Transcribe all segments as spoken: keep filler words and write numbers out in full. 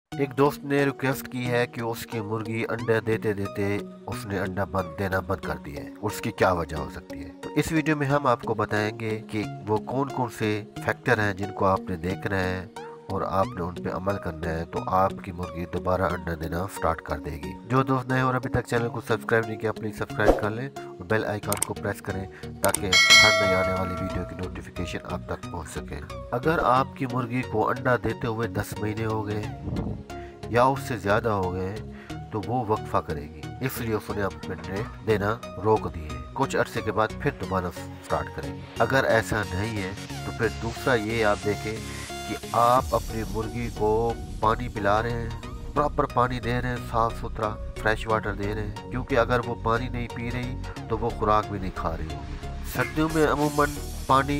एक दोस्त ने रिक्वेस्ट की है कि उसकी मुर्गी अंडा देते देते उसने अंडा बंद देना बंद कर दिया है, उसकी क्या वजह हो सकती है। तो इस वीडियो में हम आपको बताएंगे कि वो कौन कौन से फैक्टर हैं जिनको आपने देखना है और आपने उन पे अमल करना है, तो आपकी मुर्गी दोबारा अंडा देना स्टार्ट कर देगी। जो दोस्त नए और अभी तक चैनल को सब्सक्राइब नहीं किया, प्लीज सब्सक्राइब कर लें और बेल आइकन को प्रेस करें ताकि हर नई आने वाली वीडियो की नोटिफिकेशन आप तक पहुंच सके। अगर आपकी मुर्गी को अंडा देते हुए दस महीने हो गए या उससे ज़्यादा हो गए तो वो वक्फा करेगी, इसलिए उसने अपने अंडे देना रोक दिए। कुछ अरसे के बाद फिर दोबारा स्टार्ट करेगी। अगर ऐसा नहीं है तो फिर दूसरा ये आप देखें कि आप अपनी मुर्गी को पानी पिला रहे हैं, प्रॉपर पानी दे रहे हैं, साफ़ सुथरा फ्रेश वाटर दे रहे हैं, क्योंकि अगर वो पानी नहीं पी रही तो वो खुराक भी नहीं खा रही होगी। सर्दियों में अमूमन पानी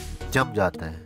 जम जाता है,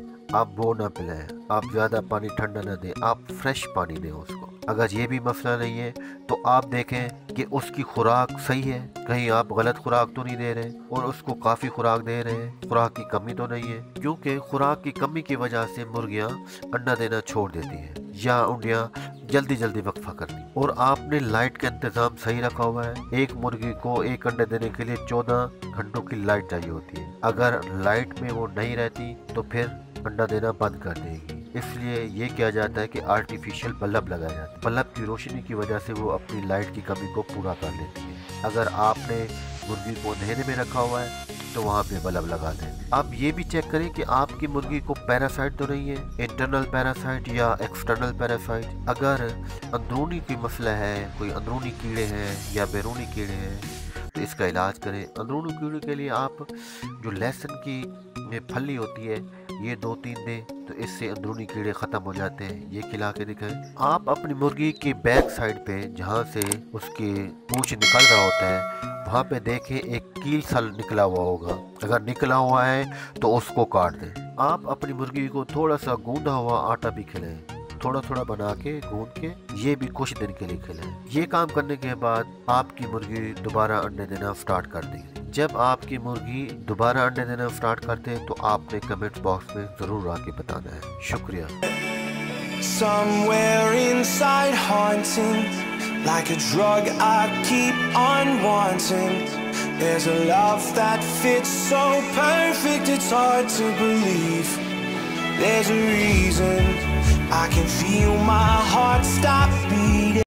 आप वो ना पिलाएं, आप ज़्यादा पानी ठंडा ना दें, आप फ्रेश पानी दें उसको। अगर ये भी मसला नहीं है तो आप देखें कि उसकी खुराक सही है, कहीं आप गलत खुराक तो नहीं दे रहे और उसको काफ़ी खुराक दे रहे हैं, खुराक की कमी तो नहीं है, क्योंकि खुराक की कमी की वजह से मुर्गियाँ अंडा देना छोड़ देती हैं या उंडियाँ जल्दी जल्दी वक्फा करती। और आपने लाइट का इंतज़ाम सही रखा हुआ है। एक मुर्गी को एक अंडे देने के लिए चौदह घंटों की लाइट चाहिए होती है। अगर लाइट में वो नहीं रहती तो फिर अंडा देना बंद कर देगी। इसलिए ये किया जाता है कि आर्टिफिशियल बल्ब लगाया जाता है, बल्ब की रोशनी की वजह से वो अपनी लाइट की कमी को पूरा कर लेती है। अगर आपने मुर्गी को अंधेरे में रखा हुआ है तो वहाँ पे बल्ब लगा दें। आप ये भी चेक करें कि आपकी मुर्गी को पैरासाइट तो नहीं है, इंटरनल पैरासाइट या एक्सटर्नल पैरासाइट। अगर अंदरूनी कोई मसला है, कोई अंदरूनी कीड़े हैं या बैरूनी कीड़े हैं तो इसका इलाज करें। अंदरूनी कीड़े के लिए आप जो लहसुन की फली होती है ये दो तीन दें तो इससे अंदरूनी कीड़े ख़त्म हो जाते हैं। ये खिला के दिखाएं। आप अपनी मुर्गी की बैक साइड पे जहाँ से उसकी पूंछ निकल रहा होता है वहाँ पे देखें एक कील सा निकला हुआ होगा, अगर निकला हुआ है तो उसको काट दें। आप अपनी मुर्गी को थोड़ा सा गूंदा हुआ आटा भी खिलाएं, थोड़ा थोड़ा बना के गूंद के, ये भी कुछ दिन के लिए खिलाएं। ये काम करने के बाद आपकी मुर्गी दोबारा अंडे देना स्टार्ट कर देगी। जब आपकी मुर्गी दोबारा अंडे देना स्टार्ट करते हैं तो आपने कमेंट बॉक्स में जरूर आके बताना है। शुक्रिया। Somewhere inside haunting, like a drug I keep on wanting. There's a love that fits so perfect it's hard to believe. There's a reason I can feel my heart stop beating.